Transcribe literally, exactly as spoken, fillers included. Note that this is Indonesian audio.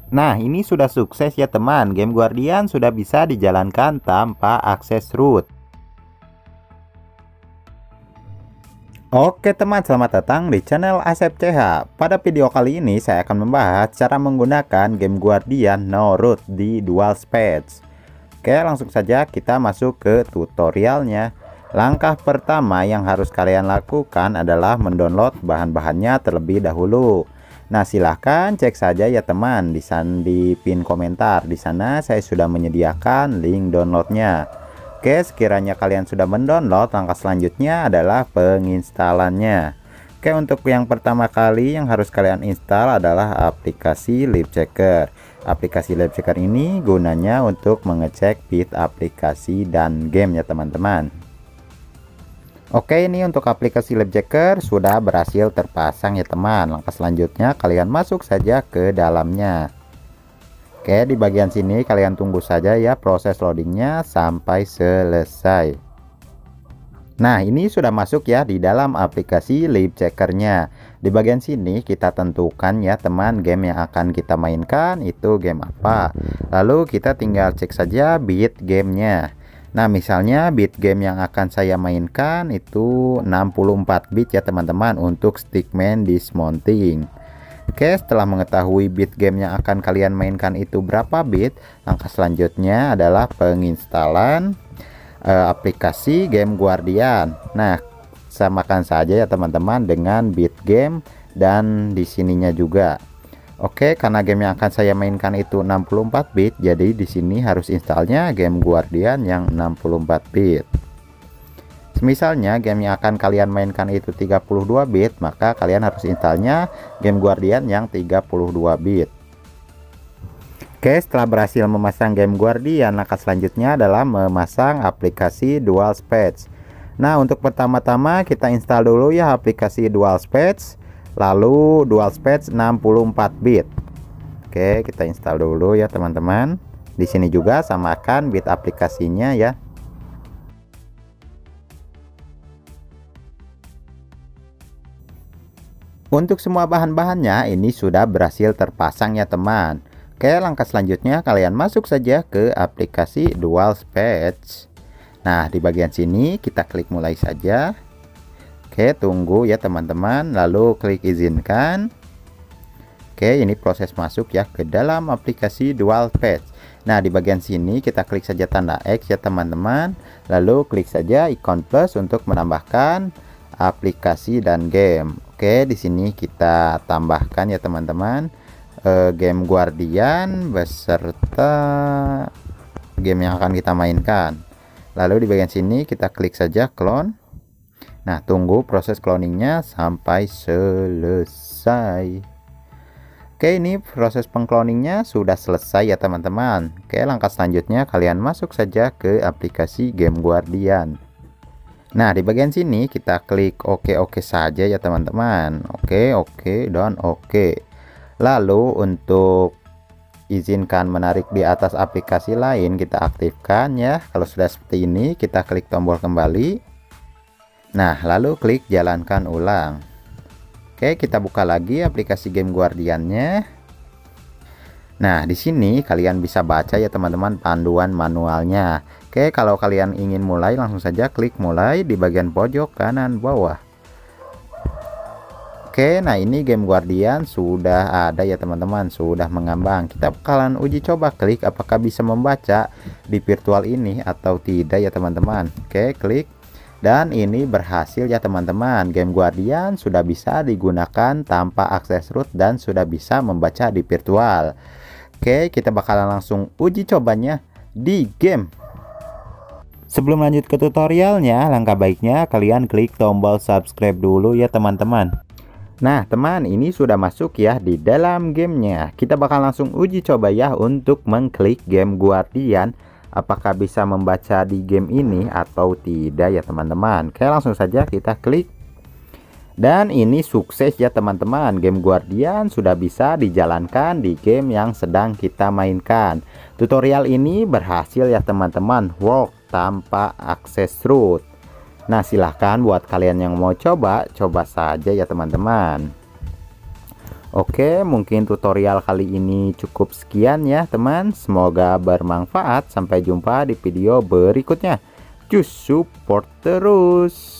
Nah, ini sudah sukses ya teman. Game Guardian sudah bisa dijalankan tanpa akses root. Oke teman, selamat datang di channel Asep C H. Pada video kali ini saya akan membahas cara menggunakan game Guardian no root di DualSpatch. Oke, langsung saja kita masuk ke tutorialnya. Langkah pertama yang harus kalian lakukan adalah mendownload bahan-bahannya terlebih dahulu. Nah, silahkan cek saja ya teman di sana di pin komentar. Di sana saya sudah menyediakan link downloadnya. Oke, sekiranya kalian sudah mendownload, langkah selanjutnya adalah penginstalannya. Oke, untuk yang pertama kali yang harus kalian install adalah aplikasi LiveChecker. Aplikasi LiveChecker ini gunanya untuk mengecek bit aplikasi dan game ya teman-teman. Oke, ini untuk aplikasi LiveChecker sudah berhasil terpasang ya teman. Langkah selanjutnya kalian masuk saja ke dalamnya. Oke, di bagian sini kalian tunggu saja ya proses loadingnya sampai selesai. Nah, ini sudah masuk ya di dalam aplikasi LiveCheckernya. Di bagian sini kita tentukan ya teman game yang akan kita mainkan itu game apa. Lalu kita tinggal cek saja bit gamenya. Nah, misalnya bit game yang akan saya mainkan itu enam puluh empat bit ya teman-teman untuk Stickman Dismounting. Oke, setelah mengetahui bit game yang akan kalian mainkan itu berapa bit, langkah selanjutnya adalah penginstalan eh, aplikasi game Guardian. Nah, samakan saja ya teman-teman dengan bit game dan di sininya juga. Oke, karena game yang akan saya mainkan itu enam puluh empat bit, jadi di sini harus installnya game Guardian yang enam puluh empat bit. Misalnya game yang akan kalian mainkan itu tiga puluh dua bit, maka kalian harus installnya game Guardian yang tiga puluh dua bit. Oke, setelah berhasil memasang game Guardian, langkah selanjutnya adalah memasang aplikasi DualSpatch. Nah, untuk pertama-tama kita install dulu ya aplikasi DualSpatch. Lalu DualSpatch enam puluh empat bit. Oke, kita install dulu ya teman-teman. Di sini juga samakan bit aplikasinya ya. Untuk semua bahan-bahannya ini sudah berhasil terpasang ya teman. Oke, langkah selanjutnya kalian masuk saja ke aplikasi DualSpatch. Nah, di bagian sini kita klik mulai saja. Oke, tunggu ya teman-teman, lalu klik izinkan. Oke, ini proses masuk ya ke dalam aplikasi DualSpatch. Nah, di bagian sini kita klik saja tanda X ya teman-teman, lalu klik saja ikon plus untuk menambahkan aplikasi dan game. Oke, di sini kita tambahkan ya teman-teman eh, game Guardian beserta game yang akan kita mainkan. Lalu di bagian sini kita klik saja clone. Nah, tunggu proses cloningnya sampai selesai. Oke, ini proses pengcloningnya sudah selesai ya teman-teman. Oke, langkah selanjutnya kalian masuk saja ke aplikasi game Guardian. Nah, di bagian sini kita klik oke-oke saja ya teman-teman. Oke, oke, dan oke. Lalu untuk izinkan menarik di atas aplikasi lain kita aktifkan ya. Kalau sudah seperti ini kita klik tombol kembali. Nah, lalu klik jalankan ulang. Oke, kita buka lagi aplikasi game Guardiannya. Nah, di sini kalian bisa baca ya teman-teman panduan manualnya. Oke, kalau kalian ingin mulai langsung saja klik mulai di bagian pojok kanan bawah. Oke, nah ini game Guardian sudah ada ya teman-teman, sudah mengambang. Kita bakalan uji coba klik apakah bisa membaca di virtual ini atau tidak ya teman-teman. Oke, klik. Dan ini berhasil ya teman-teman. Game Guardian sudah bisa digunakan tanpa akses root dan sudah bisa membaca di virtual. Oke, kita bakalan langsung uji cobanya di game. Sebelum lanjut ke tutorialnya, langkah baiknya kalian klik tombol subscribe dulu ya teman-teman. Nah teman, ini sudah masuk ya di dalam gamenya. Kita bakal langsung uji coba ya untuk mengklik game Guardian. Apakah bisa membaca di game ini atau tidak ya teman-teman. Oke, langsung saja kita klik. Dan ini sukses ya teman-teman. Game Guardian sudah bisa dijalankan di game yang sedang kita mainkan. Tutorial ini berhasil ya teman-teman. Work tanpa akses root. Nah, silahkan buat kalian yang mau coba, coba saja ya teman-teman. Oke, mungkin tutorial kali ini cukup sekian ya teman. Semoga bermanfaat. Sampai jumpa di video berikutnya. Cus support terus.